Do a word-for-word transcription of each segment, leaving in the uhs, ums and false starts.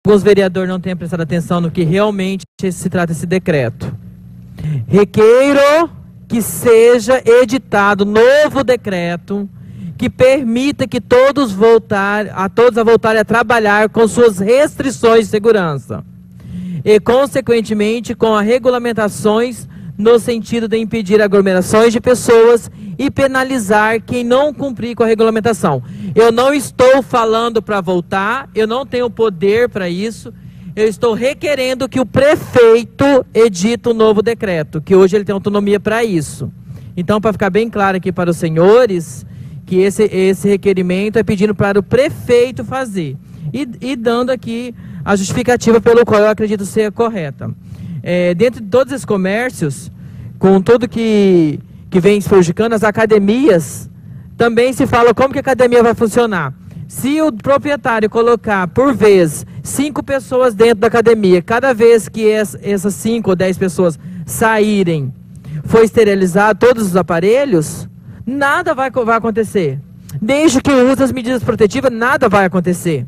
alguns vereadores não tenham prestado atenção no que realmente se trata esse decreto. Requeiro que seja editado novo decreto que permita que todos voltar, a todos a voltarem a trabalhar com suas restrições de segurança e, consequentemente, com as regulamentações no sentido de impedir aglomerações de pessoas e penalizar quem não cumprir com a regulamentação. Eu não estou falando para voltar, eu não tenho poder para isso, eu estou requerendo que o prefeito edite um novo decreto, que hoje ele tem autonomia para isso. Então, para ficar bem claro aqui para os senhores, que esse, esse requerimento é pedindo para o prefeito fazer. E, e dando aqui a justificativa pelo qual eu acredito ser correta. É, dentro de todos esses comércios, com tudo que, que vem se prejudicando, as academias, também se fala como que a academia vai funcionar. Se o proprietário colocar, por vez, cinco pessoas dentro da academia, cada vez que essas cinco ou dez pessoas saírem, for esterilizar todos os aparelhos, nada vai, vai acontecer. Desde que use as medidas protetivas, nada vai acontecer.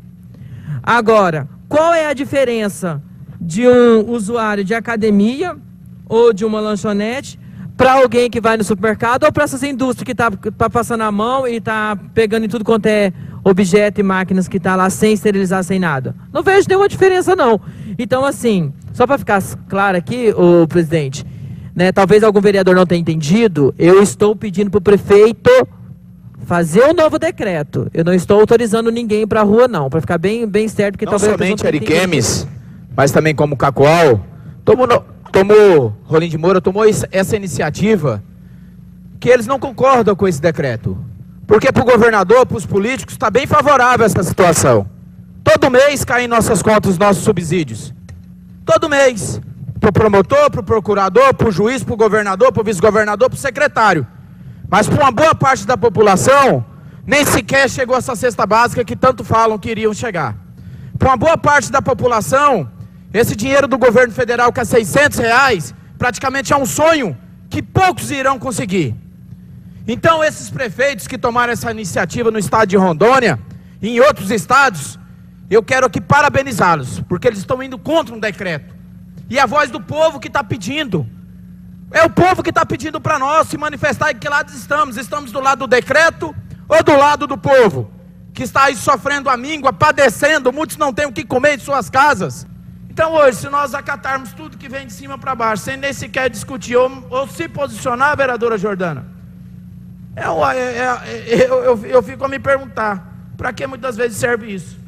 Agora, qual é a diferença de um usuário de academia ou de uma lanchonete para alguém que vai no supermercado ou para essas indústrias que está tá passando a mão e está pegando em tudo quanto é objeto e máquinas que está lá sem esterilizar, sem nada? Não vejo nenhuma diferença, não. Então, assim, só para ficar claro aqui, ô presidente, né, talvez algum vereador não tenha entendido, eu estou pedindo para o prefeito fazer um novo decreto. Eu não estou autorizando ninguém para a rua, não, para ficar bem, bem certo. Que não talvez somente Ariquemes, mas também como Cacoal, tomou, tomou, Rolim de Moura tomou essa iniciativa, que eles não concordam com esse decreto. Porque para o governador, para os políticos, está bem favorável essa situação. Todo mês caem em nossas contas os nossos subsídios. Todo mês. Para o promotor, para o procurador, para o juiz, para o governador, para o vice-governador, para o secretário. Mas para uma boa parte da população, nem sequer chegou essa cesta básica que tanto falam que iriam chegar. Para uma boa parte da população, esse dinheiro do governo federal, que é seiscentos reais, praticamente é um sonho que poucos irão conseguir. Então, esses prefeitos que tomaram essa iniciativa no estado de Rondônia e em outros estados, eu quero aqui parabenizá-los, porque eles estão indo contra um decreto. E a voz do povo que está pedindo. É o povo que está pedindo para nós se manifestar em que lado estamos. Estamos do lado do decreto ou do lado do povo? Que está aí sofrendo a míngua, padecendo, muitos não têm o que comer em suas casas. Então hoje, se nós acatarmos tudo que vem de cima para baixo, sem nem sequer discutir ou, ou se posicionar, vereadora Jordana, eu, eu, eu, eu, eu fico a me perguntar, para que muitas vezes serve isso?